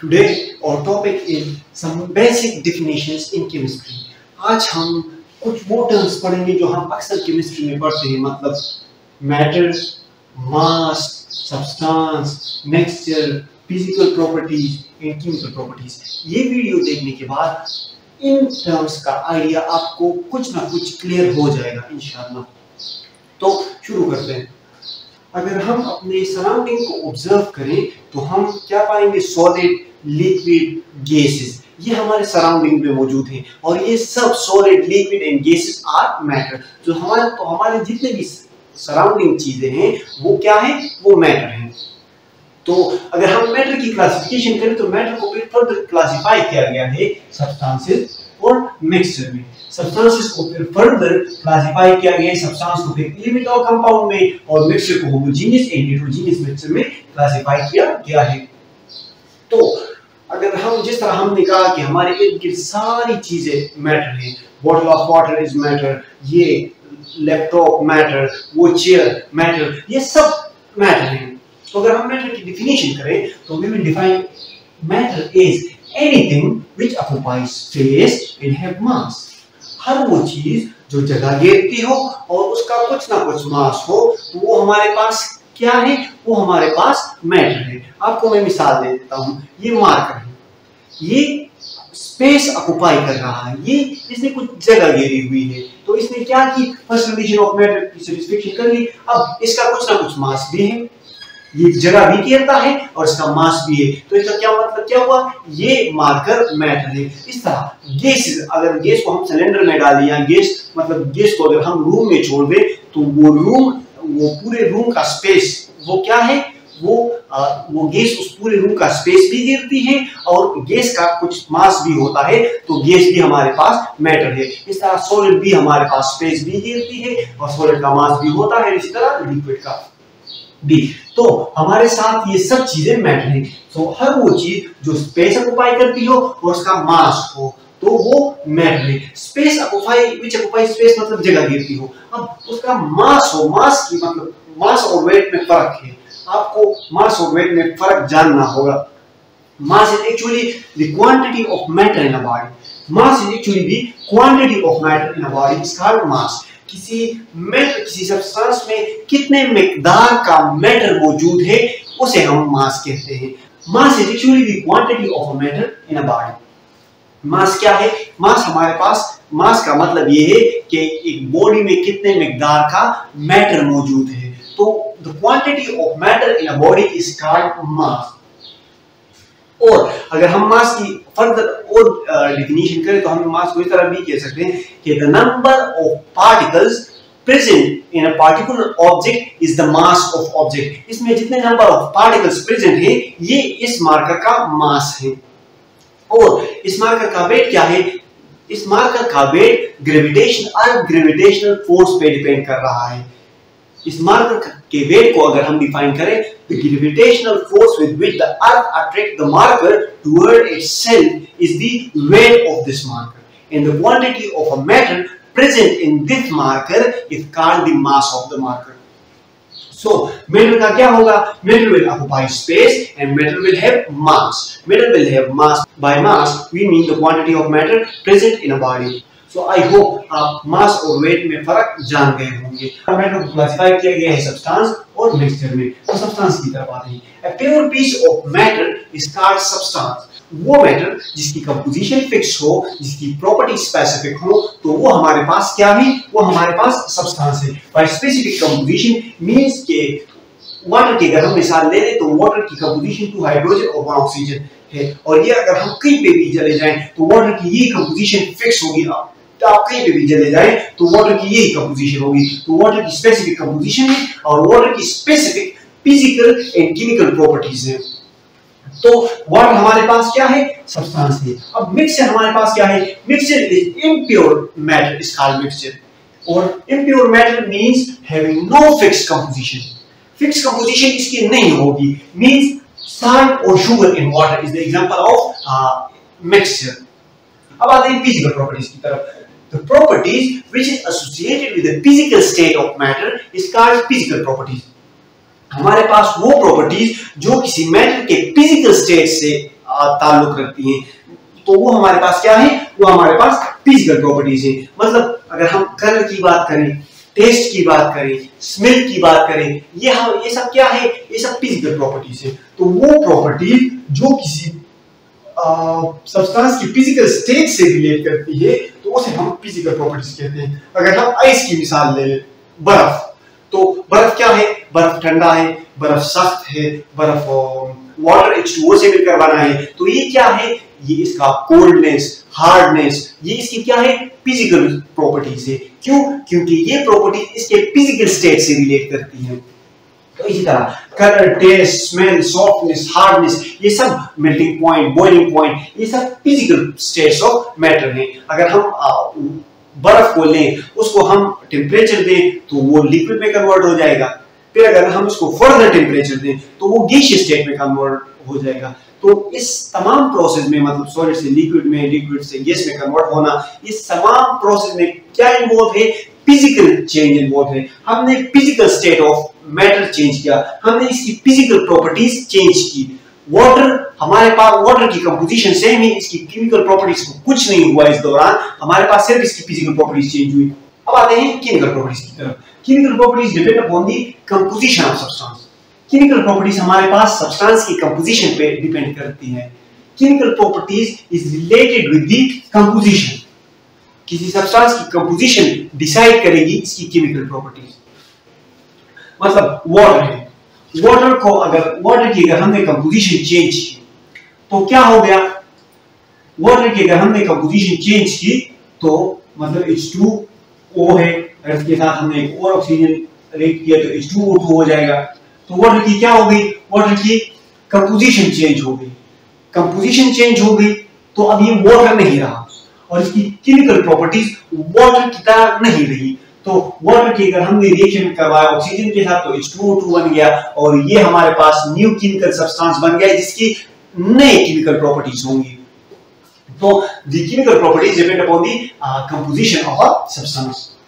Today our topic is some basic definitions in chemistry. आज हम कुछ वो टर्म्स पढ़ेंगे जो हम अक्सर केमिस्ट्री में पढ़ते हैं, मतलब matter, mass, substance, mixture, physical properties and chemical properties. ये वीडियो देखने के बाद इन टर्म्स का आइडिया आपको कुछ ना कुछ क्लियर हो जाएगा इंशाअल्लाह। तो शुरू करते हैं। अगर हम अपने सराउंडिंग को ऑब्जर्व करें तो हम क्या पाएंगे? सॉलिड, लिक्विड, गैसेस, ये हमारे सराउंडिंग में मौजूद हैं और ये सब solid, liquid and gases are matter. जो हमारे जितने भी सराउंडिंग चीजें हैं वो क्या है? वो मैटर हैं। तो अगर हम मैटर की क्लासिफिकेशन करें तो मैटर को फिर फर्दर क्लासिफाई किया गया है सब्सटेंसेस और मिक्सचर में। सब्सटेंसेस को फिर फर्दर क्लासिफाई किया गया है सब्सटेंस को फिर एलिमेंट और कंपाउंड में, और मिक्सचर को होमोजेनियस एंड हेटेरोजेनियस मिक्सचर में क्लासिफाई किया गया है। तो अगर हम जिस तरह हमने कहा कि हमारे इर्द गिर्द सारी चीजें मैटर हैं, bottle of water is matter, ये लैपटॉप मैटर, वो चेयर मैटर, ये सब मैटर हैं। तो अगर हम मैटर की डेफिनेशन करें तो we will define matter is anything which occupies space and have mass. हर वो चीज जो जगह घेरती हो और उसका कुछ ना कुछ मास हो, तो वो हमारे पास क्या है? वो हमारे पास मैटर है। आपको मैं मिसाल दे देता हूं। ये मार्कर है, ये स्पेस ऑक्युपाई कर रहा है, ये इसने कुछ जगह घेरी हुई है। तो इसने क्या की? फर्स्ट कंडीशन ऑफ मैटर की सैटिस्फैक्शन कर ली। अब इसका कुछ ना कुछ मास भी है, ये जगह भी घेरता है और इसका मास भी है। तो इसका क्या मतलब क्या हुआ? ये मार्कर मैटर है। इस तरह गैस, अगर गैस को हम सिलेंडर में डालें या गैस मतलब गैस को अगर हम रूम में छोड़ दें तो वो पूरे रूम का स्पेस वो क्या है? वो गैस उस पूरे रूम का स्पेस भी घेरती है और गैस का कुछ मास भी होता है, तो गैस भी हमारे पास मैटर है। इस तरह सॉलिड भी हमारे पास स्पेस भी घेरती है और सॉलिड का मास भी होता है, इसी तरह लिक्विड का भी। तो हमारे साथ ये सब चीजें मैटर है। तो हर वो चीज जो स्पेस ऑक्युपाई करती हो और उसका मास हो तो वो मैटर है। स्पेस ऑक्युपाई स्पेस मतलब जगह घेरती हो। अब उसका मास हो, मास की मतलब मास और वेट में फर्क है। आपको मास और वेट में फर्क जानना होगा। Mass is actually the quantity of matter in a body. Mass is actually the quantity of matter in a body is called mass. किसी सब्सटेंस में कितने मिकदार का मैटर मौजूद है उसे हम मास कहते हैं। Mass is actually the quantity of a matter in a body. Mass क्या है? मास हमारे पास, मास का मतलब ये है कि एक बॉडी में कितने मिकदार का मैटर मौजूद है। तो the quantity of matter in a body is called mass. और अगर हम मास की फर्दर और डेफिनेशन करें तो हम मास को इस तरह भी कह सकते हैं कि the number of particles present in a particular object is the mass of object. इसमें जितने नंबर ऑफ पार्टिकल्स प्रेजेंट है ये इस मार्कर का मास है। और इस मार्कर का वेट क्या है? इस मार्कर का वेट ग्रेविटेशनल फोर्स पे डिपेंड कर रहा है। इस मार्कर के वेट को अगर हम डिफाइन करें, the gravitational force with which the earth attracts the marker toward itself is the weight of this marker, and the quantity of a matter present in this marker is called the mass of the marker. So matter का क्या होगा? Matter will occupy space and matter will have mass. Matter will have mass. By mass we mean the quantity of matter present in a body. So I hope आप मास और wait में फर्क जान गए होंगे। मैटर को क्लासिफाई किया गया है सब्सटेंस और मिक्सचर में। तो सब्सटेंस की तरफ आते हैं। A pure piece of matter is called substance. वो मैटर जिसकी कंपोजिशन फिक्स हो, जिसकी प्रॉपर्टी स्पेसिफिक हो, तो वो हमारे पास क्या है? वो हमारे पास सब्सटेंस है। बाय स्पेसिफिक कंपोजिशन मींस के वाटर की अगर हम मिसाल ले लें तो वाटर की कंपोजिशन 2 हाइड्रोजन और 1 ऑक्सीजन है, और ये अगर हम कहीं पे भी चले जाएं तो वाटर की ये कंपोजिशन फिक्स होगी। तो आप कहीं पे भी चले जाएं तो वाटर की यही कंपोजिशन होगी। तो वाटर की स्पेसिफिक कंपोजिशन है और वाटर की specific physical and chemical properties है। तो वाटर हमारे पास क्या है? सब्सटेंस है। अब मिक्सचर हमारे पास क्या है? Mixture is impure matter is called mixture. और impure matter means having no fixed composition. Fixed composition इसकी नहीं होगी, मींस सॉल्ट और sugar in water is the example of mixture. अब आते हैं फिजिकल प्रॉपर्टीज की तरफ। The properties which is associated with the physical state of matter is called physical properties. हमारे पास वो प्रॉपर्टीज जो किसी मैटर के फिजिकल स्टेट से ताल्लुक रखती हैं। तो वो हमारे पास क्या है, वो हमारे पास फिजिकल प्रॉपर्टीज है। मतलब अगर हम कलर की बात करें, टेस्ट की बात करें, स्मेल की बात करें, ये सब क्या है, ये सब फिजिकल प्रॉपर्टीज है। तो वो प्रॉपर्टी जो किसी सब्सटेंस की फिजिकल स्टेट से रिलेट करती है तो उसे हम फिजिकल प्रॉपर्टीज कहते हैं। अगर हम आइस की मिसाल ले लें, बर्फ, तो बर्फ क्या है, बर्फ ठंडा है, बर्फ सख्त है, बर्फ वाटर H2O से मिलकर बना है। तो ये क्या है, ये इसका कोल्डनेस, हार्डनेस, ये इसकी क्या है, फिजिकल प्रॉपर्टीज है। क्यों, क्योंकि ये प्रॉपर्टी इसके फिजिकल स्टेट से रिलेट करती है। तो इसी तरह colour, taste, smell, softness, hardness, ये सब मेल्टिंग पॉइंट, बॉइलिंग पॉइंट, ये सब फिजिकल स्टेट्स ऑफ मैटर हैं। अगर हम बर्फ को लें, उसको हम टेम्परेचर दें तो वो लिक्विड में कन्वर्ट हो जाएगा। फिर अगर हम उसको फर्दर टेम्परेचर दें तो वो गैसियस स्टेट में कन्वर्ट हो जाएगा। तो इस तमाम प्रोसेस में, मतलब सॉलिड से लिक्विड में, लिक्विड से गैस में कन्वर्ट होना, इस तमाम प्रोसेस में क्या इन्वॉल्व है, फिजिकल चेंज इन्वॉल्व है। हमने physical state of matter change किया, हमने इसकी फिजिकल प्रॉपर्टीज चेंज की। वाटर, हमारे पास वाटर की कंपोजिशन सेम है, इसकी केमिकल प्रॉपर्टीज को कुछ नहीं हुआ इस दौरान, हमारे पास सिर्फ इसकी फिजिकल प्रॉपर्टीज चेंज हुई। अब आते हैं केमिकल प्रॉपर्टीज की तरफ। Chemical properties depend upon the composition of substance. Chemical properties हमारे पास सब्सटेंस की कंपोजिशन पे डिपेंड करती है। Chemical properties is related with the composition. किसी सब्सटेंस की कंपोजिशन डिसाइड करेगी इसकी केमिकल प्रॉपर्टीज। मतलब वाटर है, वाटर की अगर हमने कंपोजिशन चेंज की तो क्या हो गया, वाटर की अगर हमने कंपोजिशन चेंज की तो मतलब H2O है, अगर इसके साथ हमने एक और ऑक्सीजन रिएक्ट किया तो H2O2 हो जाएगा। तो वाटर की क्या हो गई, वाटर की कंपोजिशन चेंज हो गई। कंपोजिशन चेंज हो गई तो अब ये वाटर नहीं रहा और इसकी केमिकल प्रॉपर्टीज वाटर की तरह नहीं रही। तो वाटर की अगर हमने रिएक्शन करवाया ऑक्सीजन के साथ तो H2O2 बन गया और ये हमारे पास न्यू केमिकल सब्सटेंस बन गया जिसकी नई केमिकल प्रॉपर्टीज होंगी। तो the chemical properties depend upon the composition of a substance.